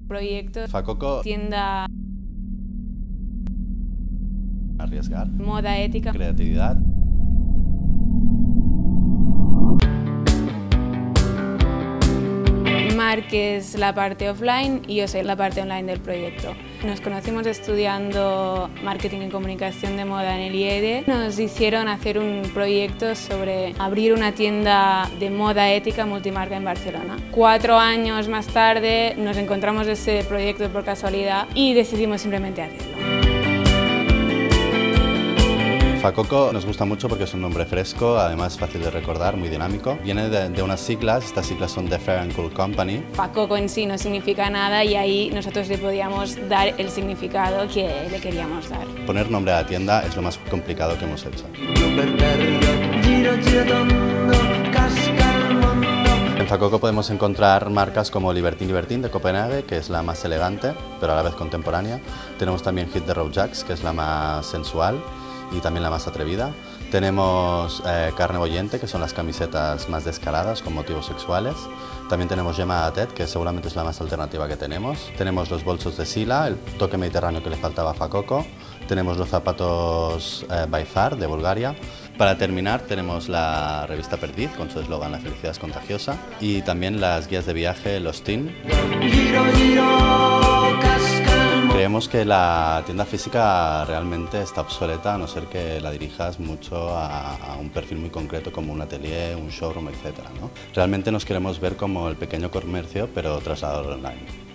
Proyecto Facoco, tienda, arriesgar, moda ética. creatividad. Marc es la parte offline y yo soy la parte online del proyecto. Nos conocimos estudiando marketing y comunicación de moda en el IED. Nos hicieron hacer un proyecto sobre abrir una tienda de moda ética multimarca en Barcelona. 4 años más tarde nos encontramos ese proyecto por casualidad y decidimos simplemente hacerlo. Facoco nos gusta mucho porque es un nombre fresco, además fácil de recordar, muy dinámico. Viene de unas siglas, estas siglas son The Fair and Cool Company. Facoco en sí no significa nada y ahí nosotros le podíamos dar el significado que le queríamos dar. Poner nombre a la tienda es lo más complicado que hemos hecho. En Facoco podemos encontrar marcas como Libertine Libertine de Copenhague, que es la más elegante, pero a la vez contemporánea. Tenemos también Hit the Road Jacks, que es la más sensual y también la más atrevida. Tenemos Carne Bollente, que son las camisetas más descaradas con motivos sexuales. También tenemos Gemma Atet, que seguramente es la más alternativa que tenemos. Tenemos los bolsos de Sila, el toque mediterráneo que le faltaba a Facoco. Tenemos los zapatos By Far de Bulgaria. Para terminar tenemos la revista Perdiz con su eslogan La felicidad es contagiosa y también las guías de viaje Los Teen. Creemos que la tienda física realmente está obsoleta a no ser que la dirijas mucho a un perfil muy concreto como un atelier, un showroom, etc., ¿no? Realmente nos queremos ver como el pequeño comercio pero trasladado online.